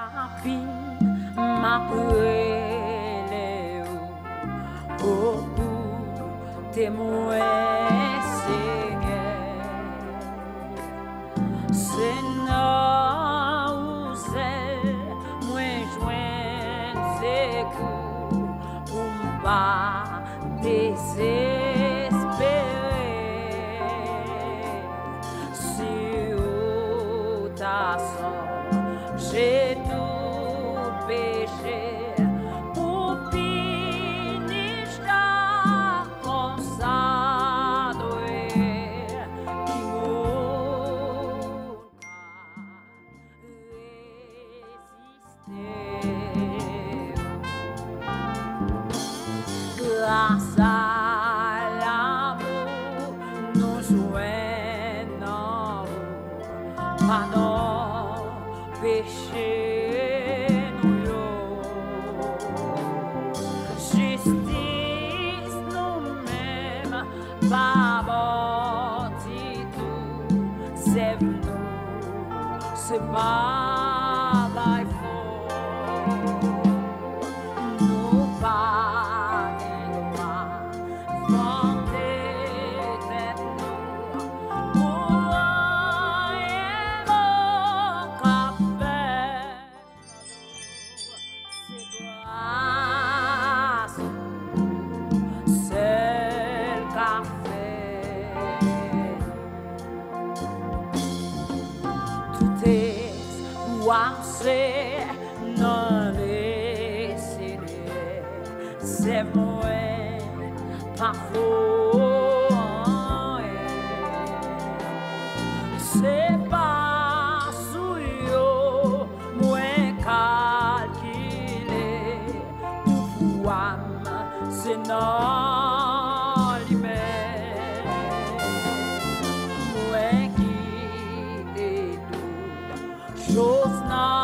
fin m'a brûlé beaucoup témoins Seigneur Seigneur vous êtes moins joint secours pour pas désespérer si ta j'ai tout péché pour finir comme ça doit qui résister grâce à l'amour nous joignons pardon péché justice nous-mêmes pas bâti tout c'est nous c'est pas la faute nous pas c'est non laisser c'est moi parfois c'est pas sous yo moins calculé pour c'est non lui-même moins qui est tout chose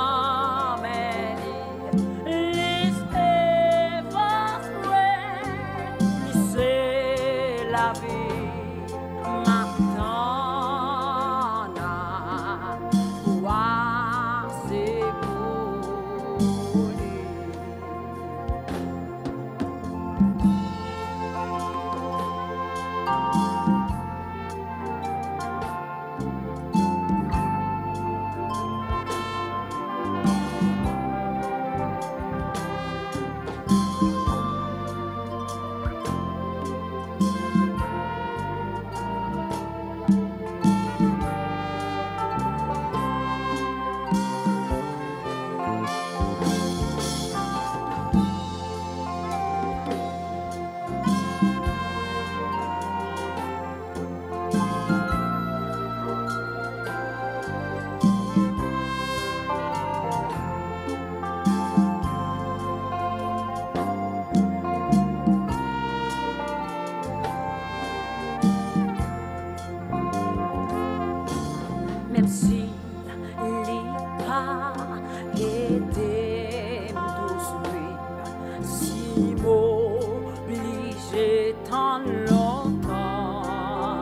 même si l'État était douce, si obligé tant longtemps,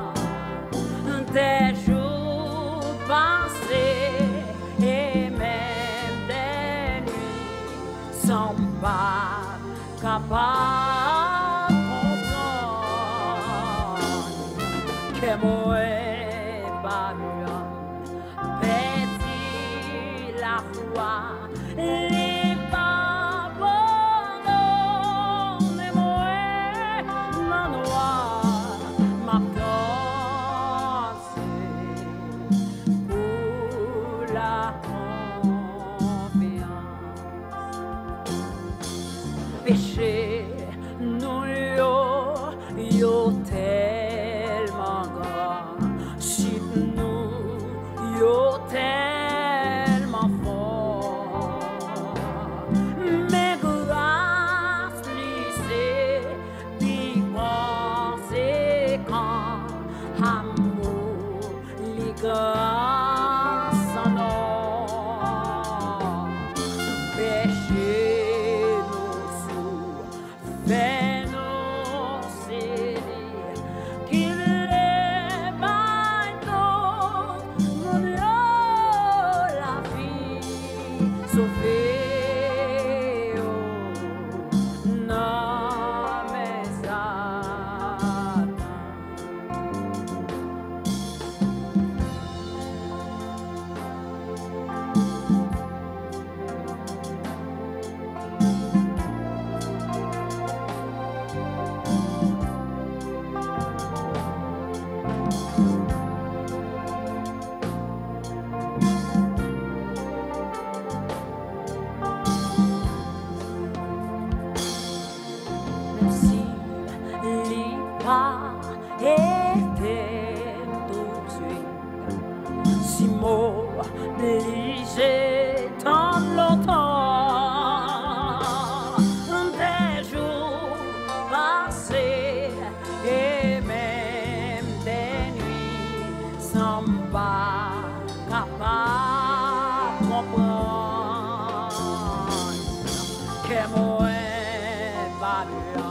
des jours passés et même des nuits sans pas capable de comprendre que moi petit la foi les pardonne moi la noire m'a dansé pour la confiance péché nous yo tellement grand yo tellement fort mais grâce lycée puis conséquent amour les grâce en or péché nous sous fait nous série qu'il est bateau mon la vie sommes pas capables de comprendre que moi pas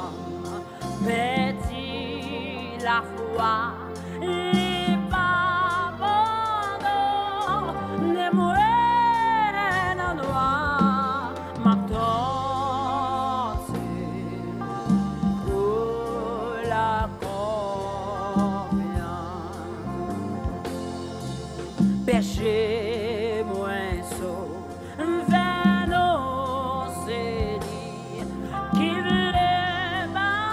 petit la foi les pas ne moi dans noir ma tante pour la confiance péché moins saut vers nos séries qui voulait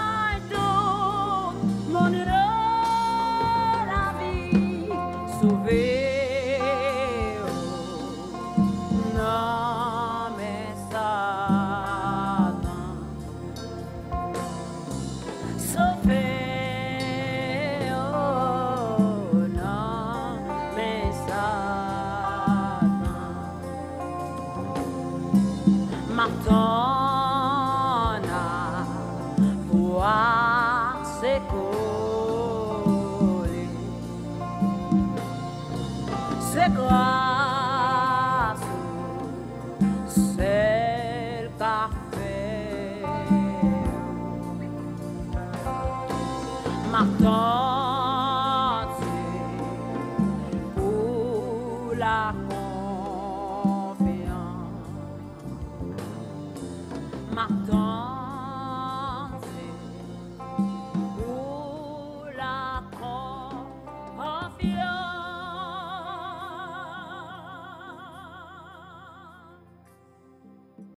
tout mon la vie sauver non mais ça sauver non mais ça Martona voir ses collés c'est grâce c'est le café Martona